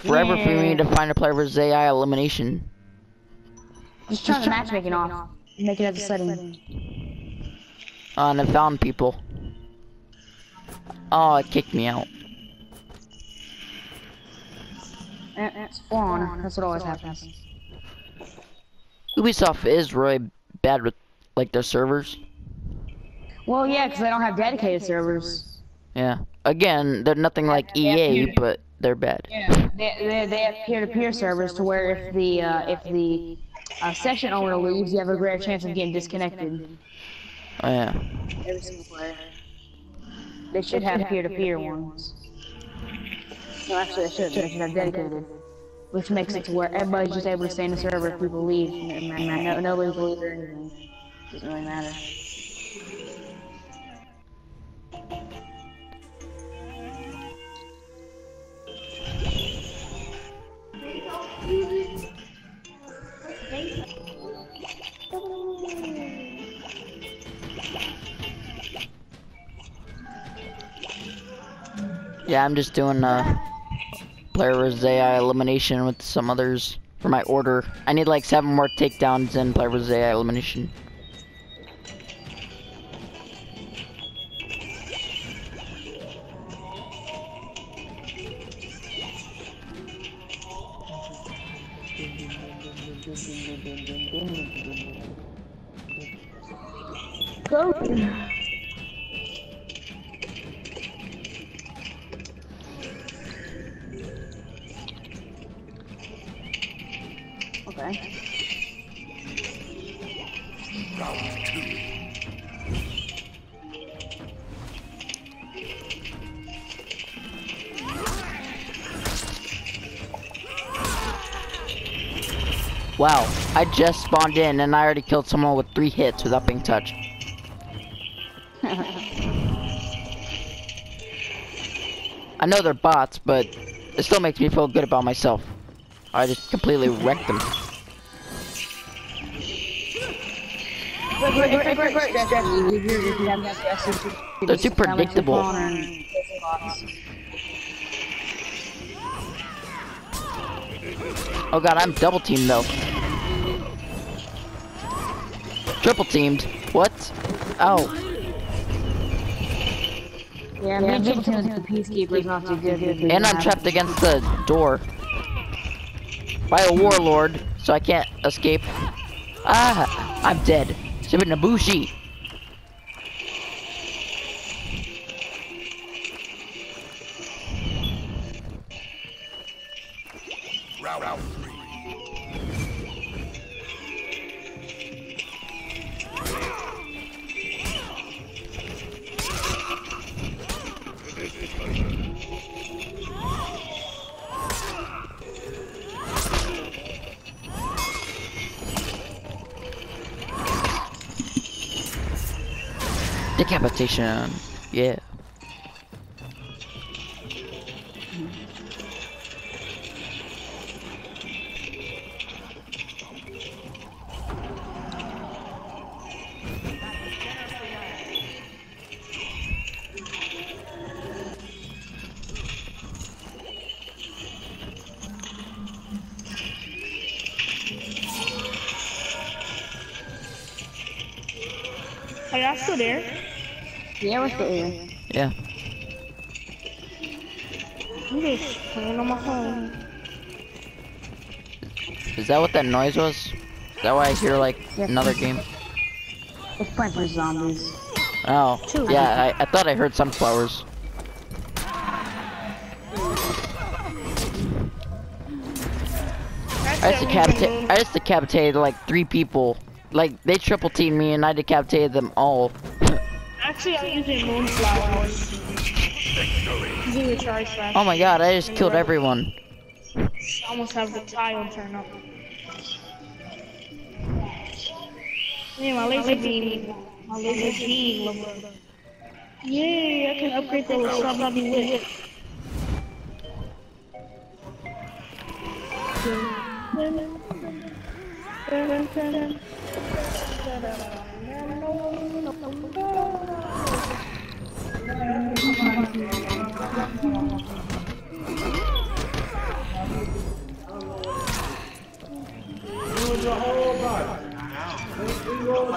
forever for me to find a player versus AI elimination. Just turn the matchmaking off. Make it as a setting. And I found people. Oh, it kicked me out. It's spawn. That's what always happens. Ubisoft is really bad with, like, their servers. Well, yeah, because they don't have dedicated servers. Yeah. Again, they're nothing like EA, but they're bad. Yeah. They have peer-to-peer servers to where if the session owner leaves, you have a greater chance of getting disconnected. Oh, yeah. Every single player. They should have peer-to-peer ones. No, actually, they shouldn't. They should have dedicated. Which makes it to where everybody's just able to stay in the server if people leave. Nobody's leaving or anything. Doesn't really matter. Yeah, I'm just doing player versus AI elimination with some others for my order. I need like 7 more takedowns in player versus AI elimination. Go. Okay. Round 2. Wow, I just spawned in and I already killed someone with 3 hits without being touched. I know they're bots, but it still makes me feel good about myself. I just completely wrecked them. They're too predictable. Oh god, I'm double teamed though. Triple teamed. What? Oh. Yeah, triple team with the peacekeepers not too good. And I'm trapped against the door by a warlord, so I can't escape. Ah, I'm dead. Shibinabushi. Round 3. Decapitation. Yeah. Are y'all still there? Yeah, we're still here. Yeah. I'm just playing on my phone. Is that what that noise was? Is that why I hear like Yes. another game? It's Plants vs Zombies. Oh, yeah, I thought I heard sunflowers. I just decapitated like 3 people. Like, they triple teamed me and I decapitated them all. Actually, I'm using moonflowers. Using the charge flash. Oh my god, I just killed everyone. I almost have the tile turn up. Yeah, my laser beam. My laser beam level up. Yay, I can upgrade the zombie whip.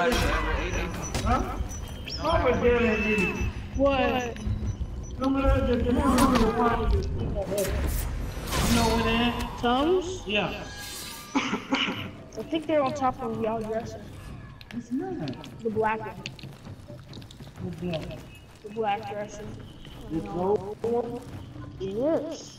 What? Tums? Yeah. I think they're on top of y'all dresser. It's not. The black one. What's that? The black dresser. The gold one? Yes.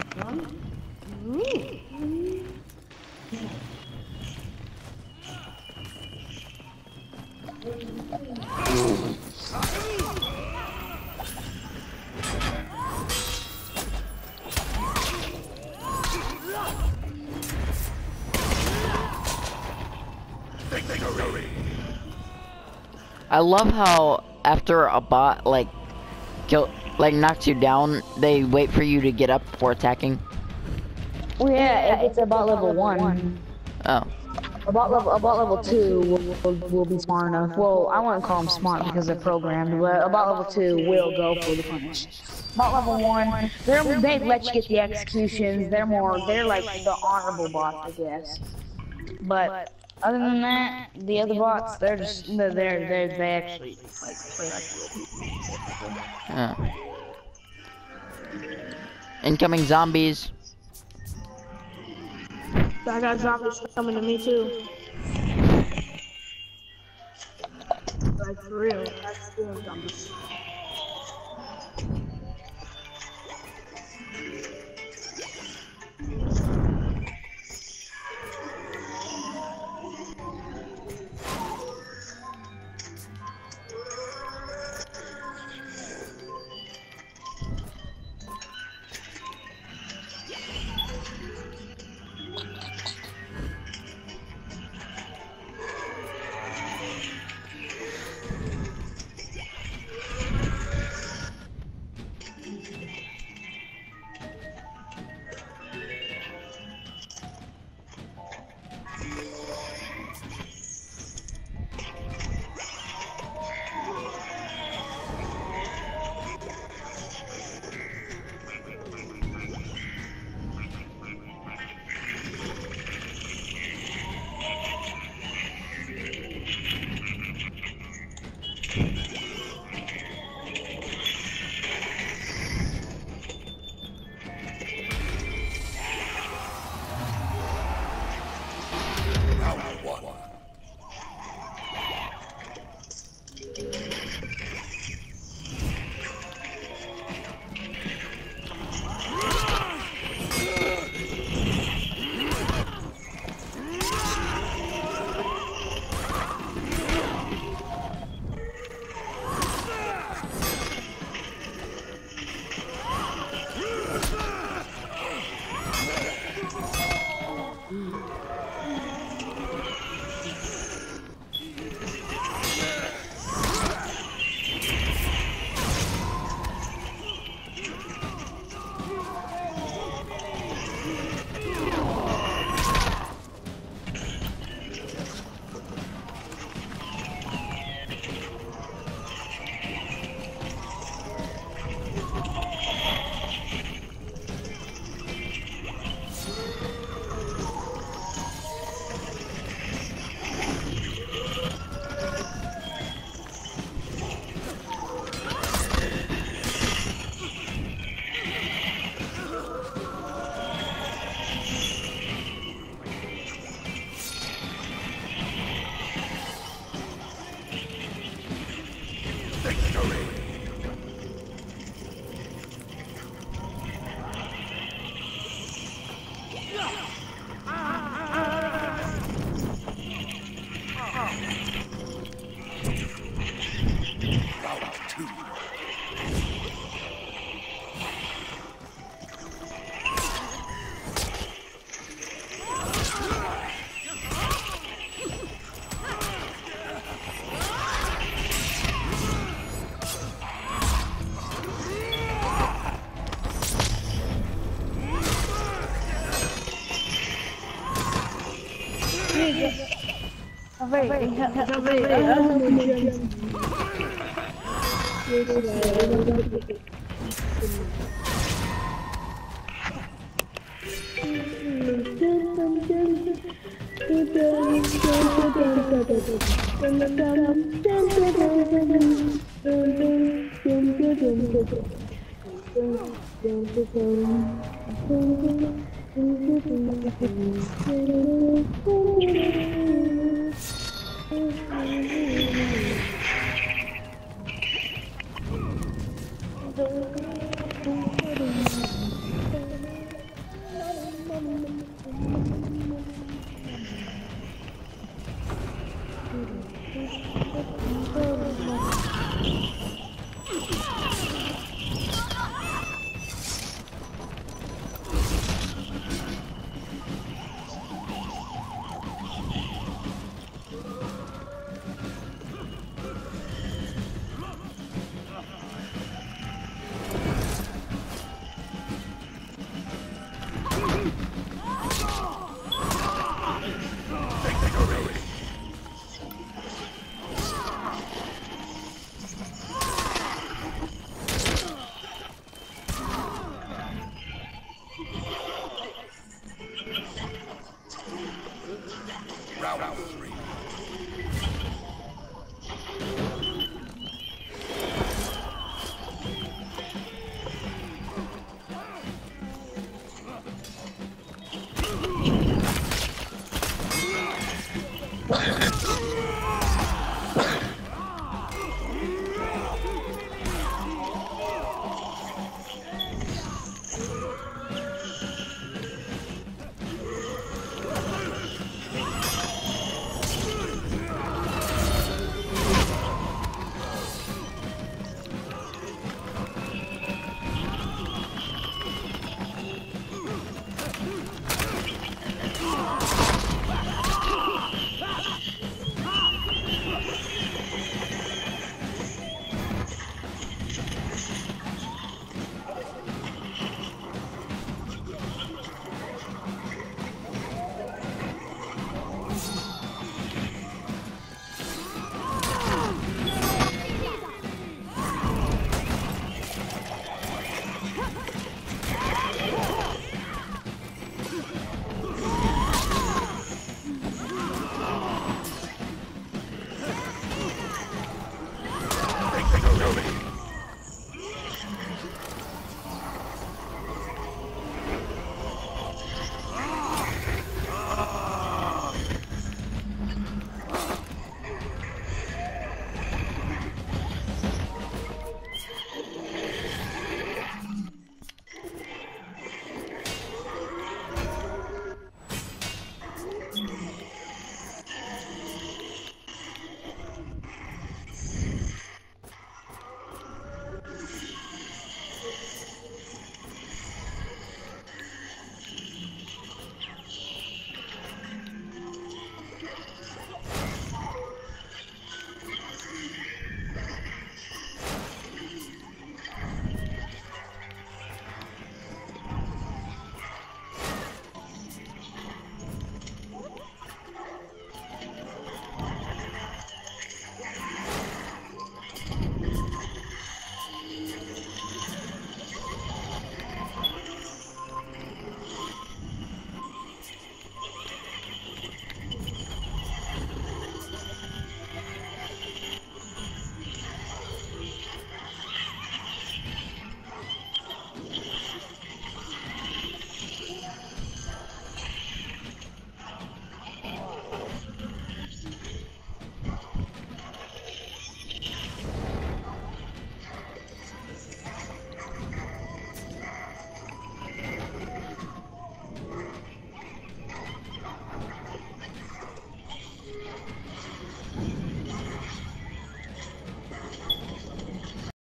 I love how after a bot knocks you down, they wait for you to get up before attacking. Well, yeah, if it's about level 1. Oh. About level 2 will be smart enough. Well, I wouldn't call them smart because they're programmed, but about level 2 will go for the punish. About level 1, they let you get the executions. They're like the honorable bots, I guess. But other than that, the other bots, they actually like play like Oh. Incoming zombies. I got zombies coming to me too. Like for real, that's real zombies.